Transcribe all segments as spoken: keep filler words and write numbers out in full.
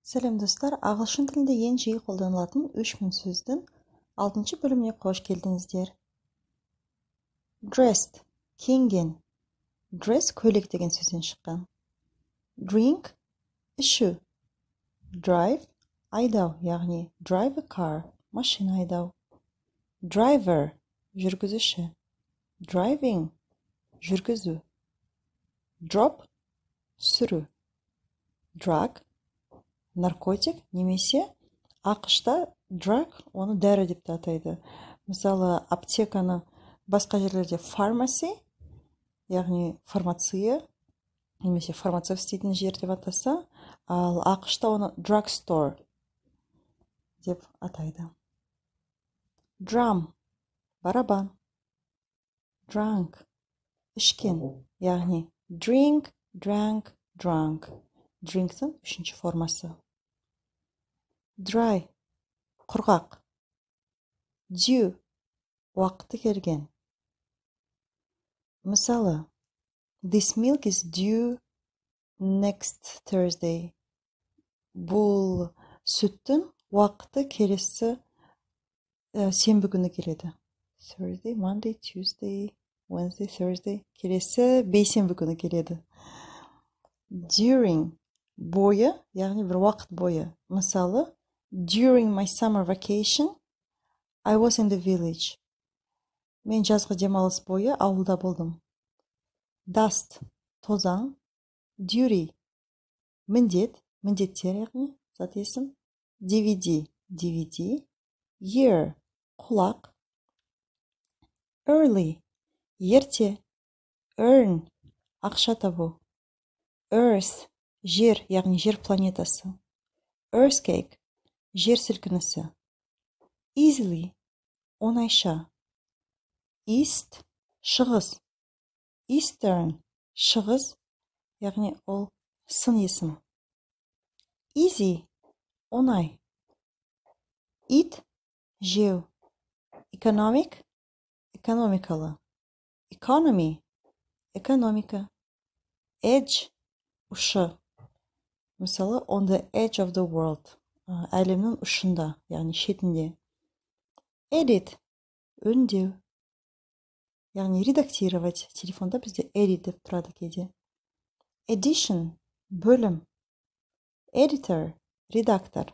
Сәлем достар, ағылшын тілінде ең жиі қолданылатын үш мін сөздің алтыншы бөліміне қош келдіңіздер. Dressed, киінген. Dress көйлек деген сөзден шыққан. Drink, ішу. Drive, айдау, яғни drive a car, машина айдау. Driver, жүргізуші. Driving, жүргізу. Drop, түсіру. Drug, наркотик, немесе ақшта drug, оны дәрі деп те атайды. Мысалы, аптеканы басқа жерлерде pharmacy, яғни фармация, немесе фармацевт істейтін жер деп атаса, ал ақшта оны drugstore деп атайды. Drum, барабан. Drunk, ішкен, яғни drink, drank, drunk. Drinktің үшінші формасы. Dry, құрғақ. Due, уақыты келген. Мысалы, this milk is due next Thursday. Бұл сүттің уақыты келесі сенбі күні келеді. Thursday, Monday, Tuesday, Wednesday, Thursday. Келесі бейсенбі күні келеді. During, бойы, яғни бір уақыт бойы. Мысалы, during my summer vacation, I was in the village. Мен жазғы демалыс бойы ауылда болдым. Dust, тозаң. Duty, міндет, міндеттер, яғни зат есім. ди ви ди, ди ви ди. Ear, құлақ. Early, ерте. Earn, ақша табу. Earth, жер, яғни жер планетасы. Earthquake, жер сілкінісі. Easily, оңайша. East, шығыс. Eastern, шығыс, яғни ол сын есім. Easy, оңай. Eat, жеу. Economic, экономикалы. Economy, экономика. Edge, ұшы. Мысалы, on the edge of the world. Әлемнің ұшында, яғни шетінде. Edit, өңдеу. Яғни редактировать. Телефонда бізде edit деп тұрады кейде. Edition, бөлім. Editor, редактор.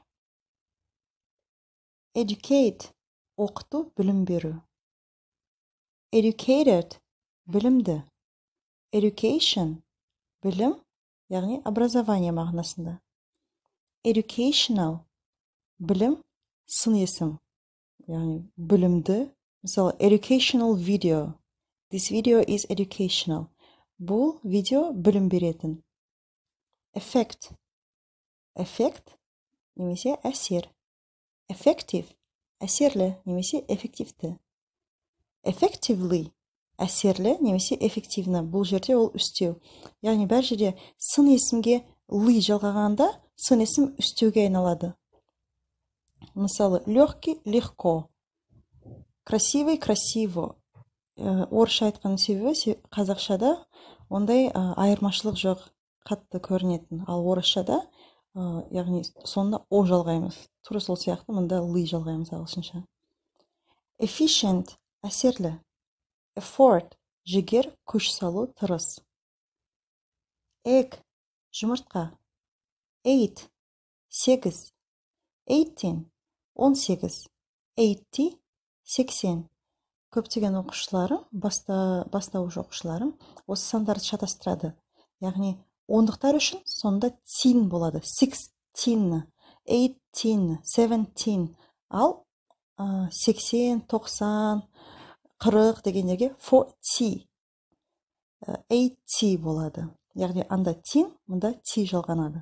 Educate, оқыту, білім беру. Educated, білімді. Education, білім, яғни образование мағынасында. Educational, білім, сын есім, яғни білімді. Мысалы, educational video. This video is educational. Бұл видео білім беретін. Effect, effect, немесе әсер. Effective, әсерлі, немесе эффективті. Effectively, әсерлі, немесе эффективні. Бұл жерде ол үстеу. Яғни бәр жерде сын есімге ли жалғағанда, сын есім үстеуге айналады. Мысалы, легкий, легко. Красивый, красиво. Орысша айтқан себебі қазақшада ондай айырмашылық жоқ, қатты көрінетін. Ал орысшада, яғни сонда о жалғаймыз. Тура сол сияқты мұнда ли жалғаймыз ағылшынша. Efficient, әсерлі. Effort, жігер, күш салу, тырыс. Egg, жұмыртқа. Eight, сегіз. Eighteen, он сегіз. Eighty, сексен. Көптеген оқушыларым, бастауыш оқушыларым, осы сандарды шатастырады. Яғни, ондықтар үшін сонда тин болады. Sixteen, eighteen, seventeen. Ал сексен, тоқсан, қырық дегендерге forty, eighty болады. Яғни, анда тин, мұнда ти жалғанады.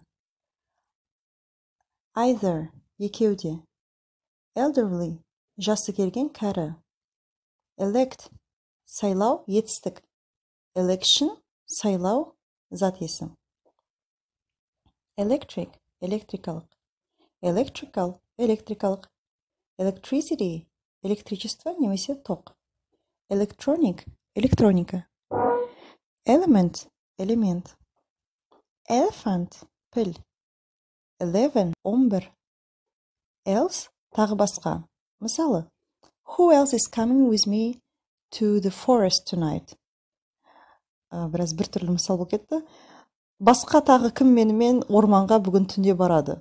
Either, екеуде. Elderly, жасы келген кәрі. Elect, сайлау, етістік. Election, сайлау, зат есім. Electric, электрикалық. Electrical, электрикалық. Electricity, электричество, немесе тоқ. Electronic, электроника. Element, элемент. Elephant, піл. eleven, он бір. Else, тағы басқа. Мысалы, who else is coming with me to the forest tonight? Ә, біраз бір түрлі мысал болып кетті. Басқа тағы кім менімен орманға бүгін түнде барады?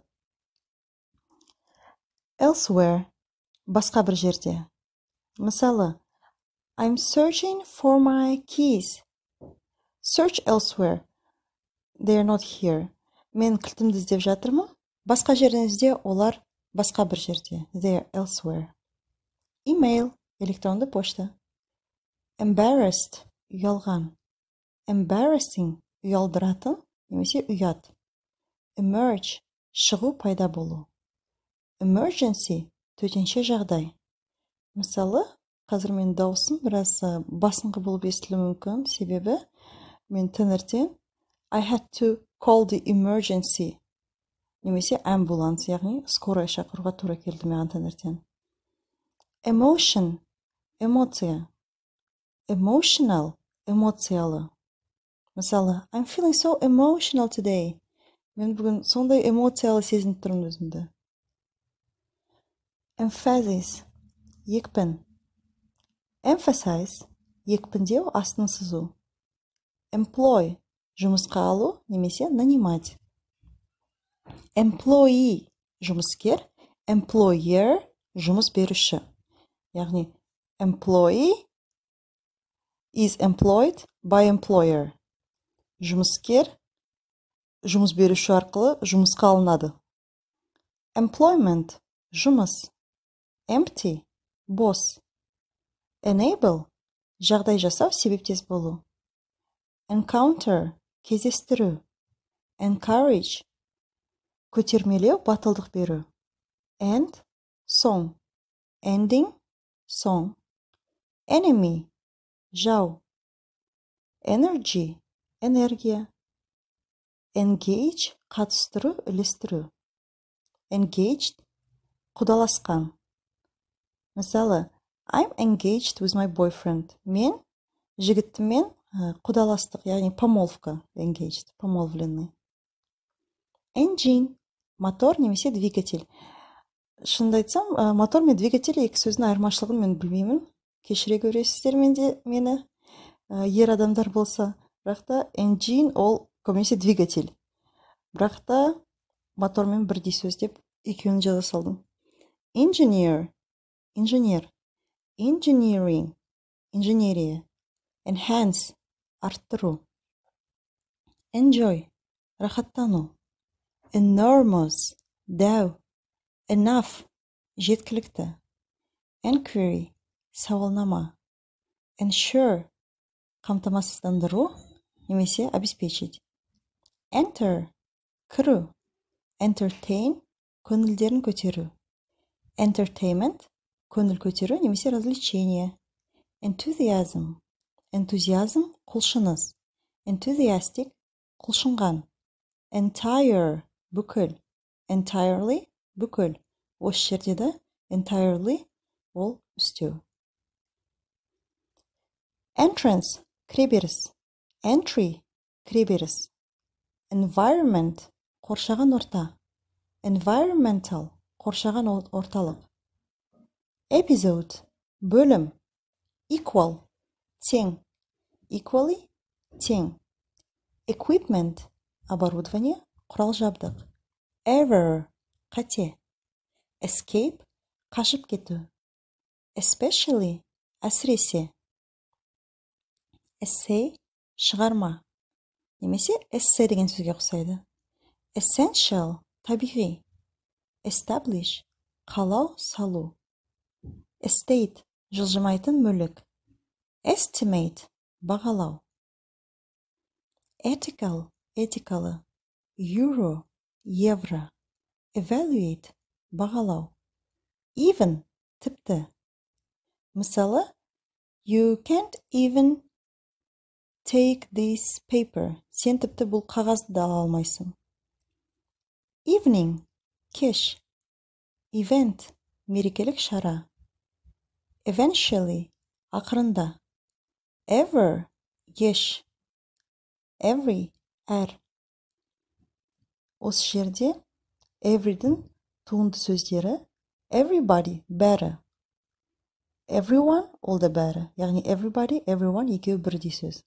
Elsewhere, басқа бір жерде. Мысалы, I'm searching for my keys. Search elsewhere. They are not here. Мен кілтімді іздеп жатырмын. Басқа жерден ізде, олар басқа бір жерде. They are elsewhere. Email, электронды почта. Embarrassed, ұялған. Embarrassing, ұялдыратын, немесе ұят. Emerge, шығу, пайда болу. Emergency, төтенше жағдай. Мысалы, қазір мен даусым біраз басыңғы болып естілуі мүмкін, себебі мен таңертең I had to call the emergency. Немесе ambulance, яғни скорая шақыруға тура келді маған таңертең. Emotion, эмоция. Emotional, эмоциялы. Мысалы, I'm feeling so emotional today. Мен бүгін сондай эмоциялы сезініп тұрмын өзімді. Emphasis, екпін. Emphasize, екпіндеу, астын сызу. Employ, жұмысқа алу, немесе нанимать. Employee, жұмыскер. Employer, жұмыс беруші. Яғни, employee is employed by employer. Жұмыскер, жұмыс беруші арқылы жұмысқа алынады. Employment, жұмыс. Empty, бос. Enable, жағдай жасау, себептес болу. Encounter, кездестіру. Encourage, көтермелеу, батылдық беру. End, song. Ending, song. Enemy, жау. Energy, энергия. Engage, қатыстыру, үлестіру. Engaged, құдаласқан. Мысалы, I'm engaged with my boyfriend. Мен жігітіммен құдаластық, яғни помолвка. Engaged, помолвленный. Engine, мотор немесе двигатель. Шынды айтсам, мотор мен двигатель екі сөздің айырмашылығын мен білмеймін. Кешіре көресіздер менде мені ер адамдар болса. Бірақ та engine ол көбінесе двигатель. Бірақ та мотормен бірдей сөз деп екеуін жаза салдым. Engineer, инженер. Engineering, инженерия. Enhance, арттыру. Enjoy, рахаттану. Enormous, дәу. Enough, жеткілікті. Enquiry, сауалнама. Ensure, қамтамасыздандыру, немесе обеспечить. Enter, кіру. Entertain, көңілдерін көтеру. Entertainment, көңіл көтеру, немесе развлечение. Enthusiasm, энтузиазм, құлшыныс. Enthusiastic, құлшынған. Entire, бүкіл. Entirely, бүкіл. Осы жерде де entirely ол үстеу. Entrance, кіреберіс. Entry, кіреберіс. Environment, қоршаған орта. Environmental, қоршаған орталық. Episode, бөлім. Equal, тең. Equally, тең. Equipment, оборудование, құрал жабдық. Error, қате. Escape, қашып кету. Especially, әсіресе. Essay, шығарма. Немесе essay деген сөзге ұқсайды. Essential, табиғи. Establish, қалау, салу. Estate, жылжымайтын мүлік. Estimate, бағалау. Ethical, этикалы. Euro, евро. Evaluate, бағалау. Even, тіпті. Мысалы, you can't even take this paper. Сен тіпті бұл қағазды да ала алмайсың. Evening, кеш. Event, мерекелік шара. Eventually, ақырында. Ever, еш. Every, әр. Осы жерде Every'дің туынды сөздері. Everybody, бәрі. Everyone, ол да бәрі. Яғни everybody, everyone екеуі бірдей сөз.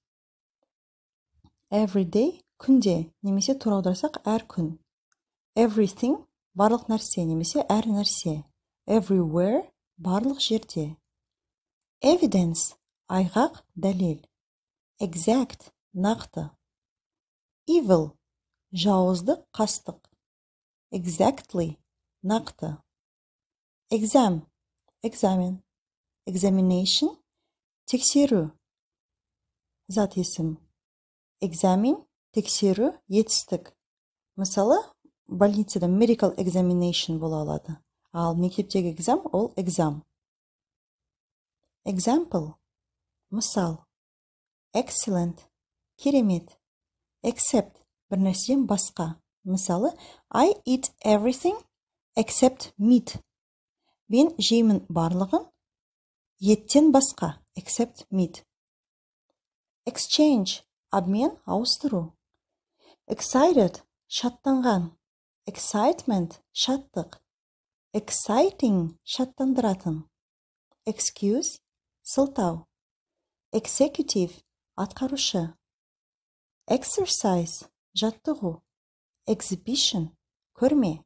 Every day, күнде, немесе тура аударсақ әр күн. Everything, барлық нәрсе, немесе әр нәрсе. Everywhere, барлық жерде. Evidence, айғақ, дәлел. Exact, нақты. Evil, жауыздық, қастық. Exactly, нақты. Exam, экзамен. Examination, тексеру. Зат есім. Examine, тексеру, етістік. Мысалы, больницада medical examination бола алады. Ал мектептегі exam ол exam. Example, мысал. Excellent, керемет. Except, бір нәрседен басқа. Мысалы, I eat everything except meat. Мен жеймін барлығын, еттен басқа, except meat. Exchange, обмен, ауыстыру. Excited, шаттанған. Excitement, шаттық. Exciting, шаттандыратын. Excuse, сылтау. Executive, атқарушы. Exercise, жаттығу. Exhibition, көрме.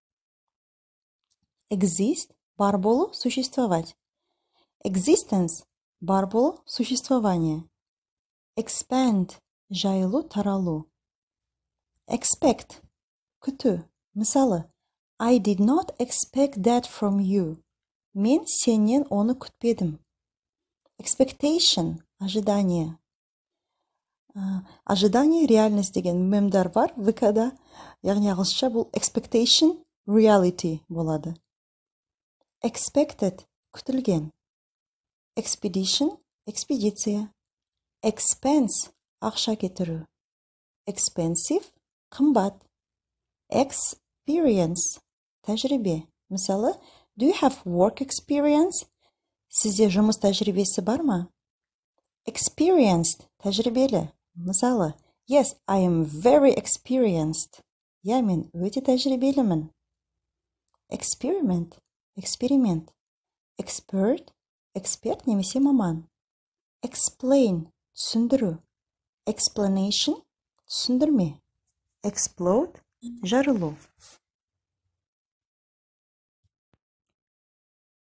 Exist, бар болу, существовать. Existence, бар болу, существование. Expand, жайылу, таралу. Expect, күту. Мысалы, I did not expect that from you. Мен сенен оны күтпедім. Expectation, ожидание. Ожидание, реальность деген мемдар бар ВК-да. Яғни ағылшынша бұл expectation, reality болады. Expected, күтілген. Expedition, экспедиция. Expense, ақша кетіру. Expensive, қымбат. Experience, тәжірибе. Мысалы, do you have work experience? Сізде жұмыс тәжірибесі бар ма? Experienced, тәжірибелі. Мысалы, yes, I am very experienced. Я, мен өте тәжірибелімін. Experiment, эксперимент. Expert, эксперт немесе маман. Explain, түсіндіру. Explanation, түсіндірме. Explode, жарылу.